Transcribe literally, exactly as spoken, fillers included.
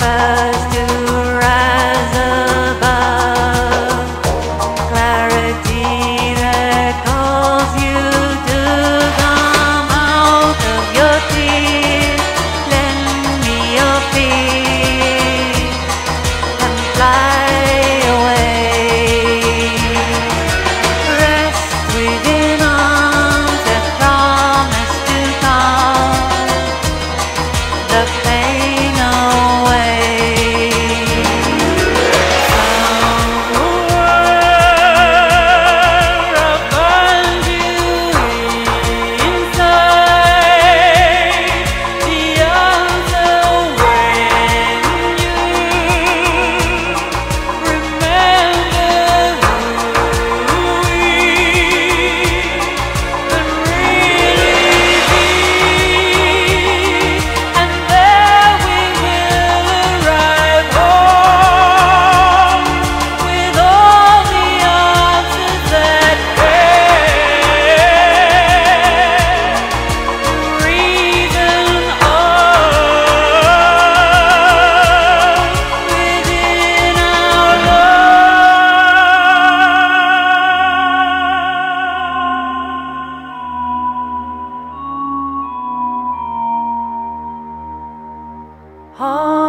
first to rise above, clarity that calls you to come out of your tears. Lend me your feet and fly away. Rest within arms that promise to calm the pain away. Somewhere I'll find you inside the arms of when you remember who we can really be. And there we will arrive home with all the answers that bear reason of within our love.